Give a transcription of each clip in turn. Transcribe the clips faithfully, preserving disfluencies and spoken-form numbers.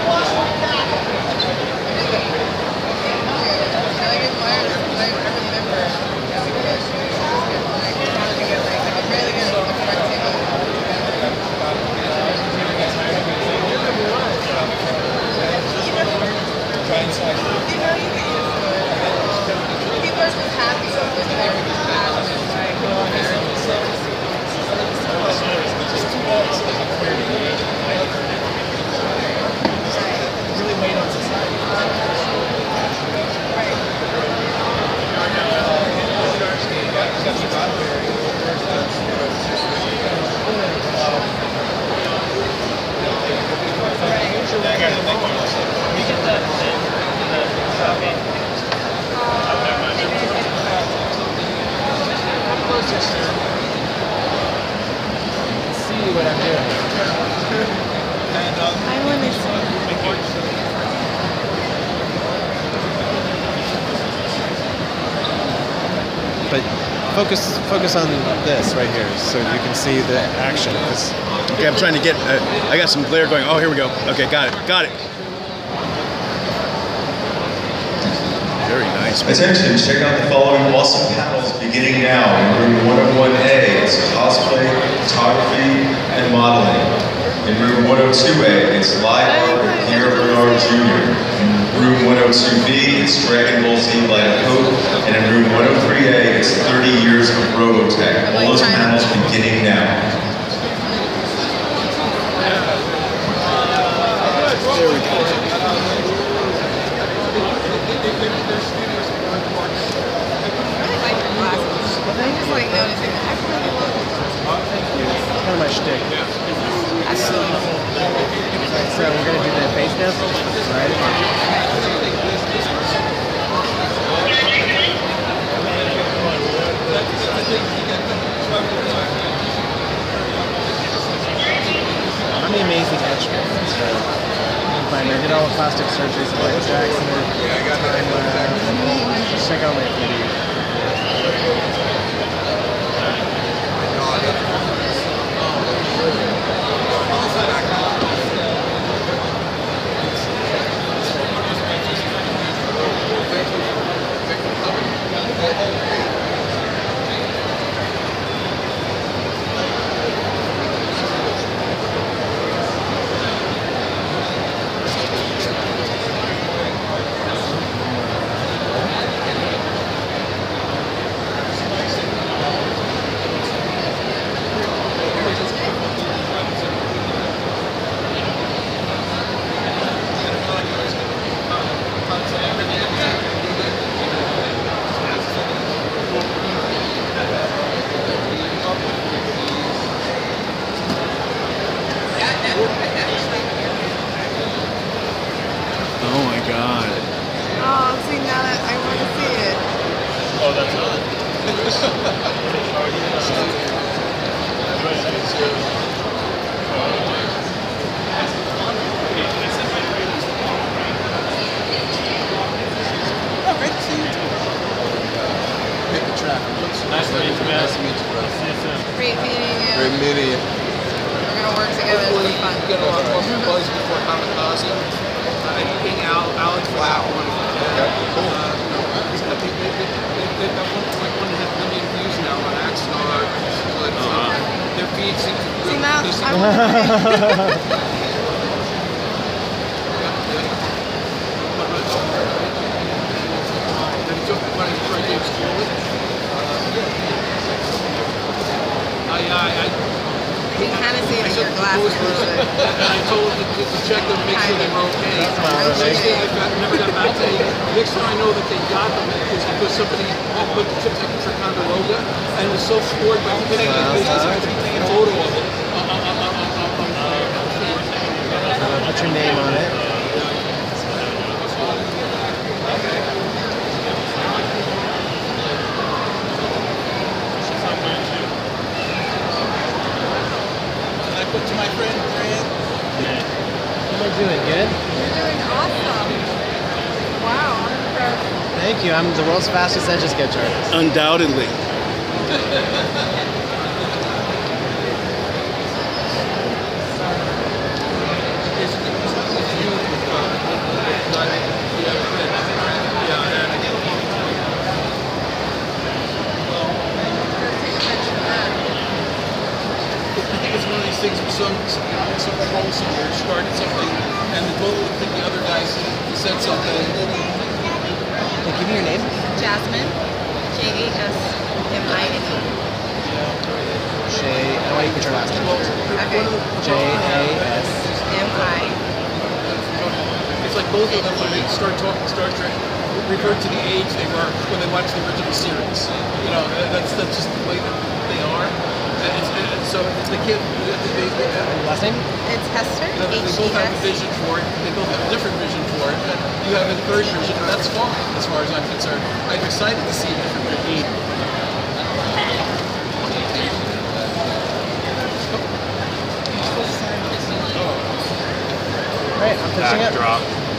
Focus, focus on this right here, so you can see the action. Okay, I'm trying to get. Uh, I got some glare going. Oh, here we go. Okay, got it, got it. Very nice. Attention! Check out the following awesome panels beginning now in room one oh one A. It's cosplay, photography, and modeling. In room one oh two A, it's live art with Pierre Bernard Junior In room one oh two B, it's Dragon Ball Z Light of Hope. And in room one oh three A, it's thirty years of Robotech. All those panels beginning now. There we go. I just like noticing that. Kind of my shtick. So we're gonna do the face dance, right? I'm the amazing etch-a-sekch. So I did all the plastic surgery for like Jackson. Time lapse. Just check out my video. Oh my God. Oh, see, now that I want to see it. Oh, that's not. Oh, great to see you too. Pick the trap. Nice to meet you, man. Nice to meet you, bro. See you soon. Great meeting you. Great meeting you. We're going to work together. It'll be fun. Get a lot more buzz before Kamikaze. Uh, anything Al, Alex was wow. one. Okay, cool. Uh, I think they, they, they, they've got one, like one and a half million views now on Axstar. So it's, uh, their feed seems to See, really now they seem I to- want to Then he took the money for James Cooley. I, I, I, You can kind of see it I in said your glasses. and I told them to, to check them, make sure they were okay. Next day I got, never got back to me. Next time I know that they got them is because somebody put the chip for Ticonderoga and was so scored by hitting the business. I took a photo of it. Put your name on it. To my friend Grant. How am I doing? Good? You're doing awesome. Wow, I'm impressed. Thank you. I'm the world's fastest etch-a-sekch artist. Undoubtedly. It's, it's, it's guys said something. Hey, give me your name. Jasmine. J A S M I N E. J. I want you to put your last name. Okay. J A S. M I. It's like both of them when they start talking Star Trek revert to the age they were when they watched the original series. You know, that's that's just the way that they are. And, it's, and so the kid, they, they, they, Last name? It's Hester. you know, they H E both have a S. vision for it. They both have a different vision for it. And you have a third vision, and that's fine as far as I'm concerned. I'm excited to see a different vision. Alright, I'm finishing it. Backdrop.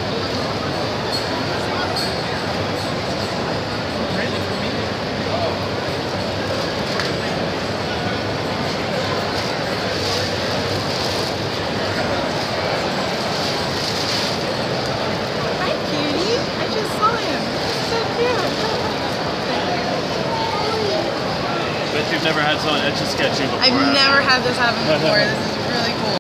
Hi, cutie. I just saw him. So cute. Bet you've never had someone etch a sketch you before. I've have you? never had this happen before. This is really cool.